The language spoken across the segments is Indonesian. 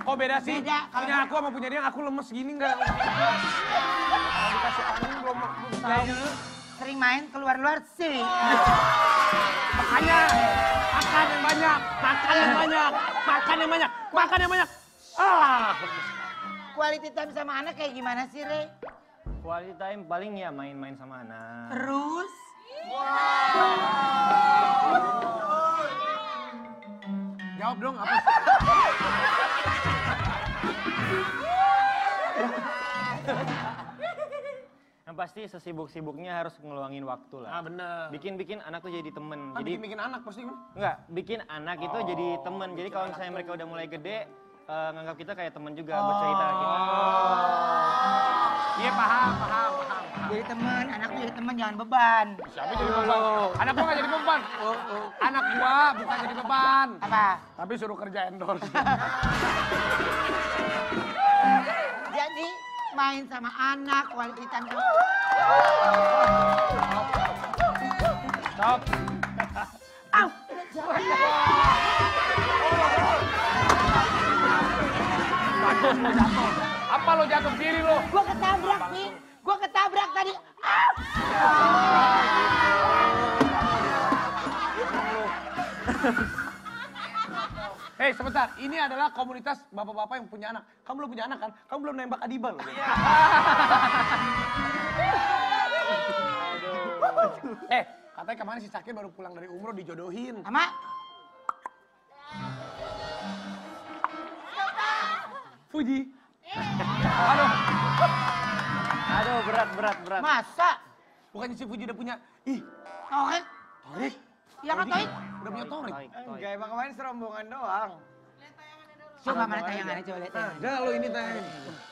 Kok beda sih? Beda. Punya aku sama punya dia, aku lemes gini nggak? Kalau dikasih angin belum tahu. dulu sering main keluar-luar sih. Makanya makan yang banyak, makan yang banyak, makan yang banyak, makan yang banyak. Ah. Quality time sama anak kayak gimana sih, Re? Quality time paling ya main-main sama anak. Terus? Jawab dong apa? Yang pasti sesibuk-sibuknya harus ngeluangin waktu lah. Ah bener. Bikin anak tuh jadi temen. Kan Jadi bikin anak pasti kan? enggak, bikin anak itu jadi temen. Jadi kalau misalnya mereka udah mulai gede, nganggap kita kayak temen juga, bercerita kita. Iya paham. Jadi temen, anak tuh jadi temen, jangan beban. Siapa jadi beban? Anak gua nggak jadi beban. Anak gua bukan jadi beban. Apa? Tapi suruh kerja endorse. Jadi main sama anak, quality time sama... Stop. Au! Bagus lo jatuh. Apa lo jatuh diri lo? Gua ketabrak nih, gua ketabrak tadi. Au! Hei sebentar, ini adalah komunitas bapak-bapak yang punya anak. Kamu belum punya anak kan? Kamu belum nembak Adiba loh. Katanya kemarin si Cakil baru pulang dari umroh dijodohin. Ama, Fuji. Aduh, Aduh, berat. masa? bukannya si Fuji udah punya, ih, Torik? Torik. Iya kan, Torik? Udah punya Torik. Enggak, emang kemarin serombongan doang. Coba mana tayangannya, coba lihat tayangannya. Udah lo ini tanya.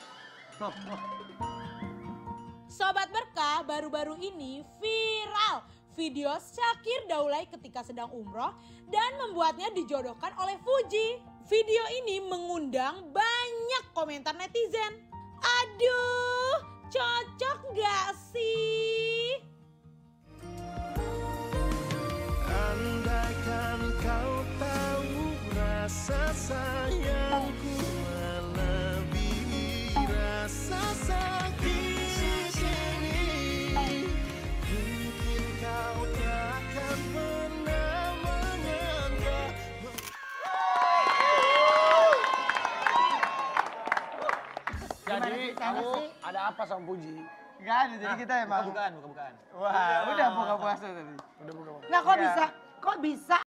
Sobat Berkah, baru-baru ini viral video Syakir Daulay ketika sedang umroh dan membuatnya dijodohkan oleh Fuji. Video ini mengundang banyak komentar netizen. Aduh, cocok gak sih? Andaikan kau tahu rasa sayangku melebihi rasa sakit ini, mungkin kau takkan pernah menyangka. Jadi kamu ada apa sama Fuji? Enggak ada, jadi kita emang... Bukan. Wah, udah buka puasa tadi. Udah buka. Nah kok bisa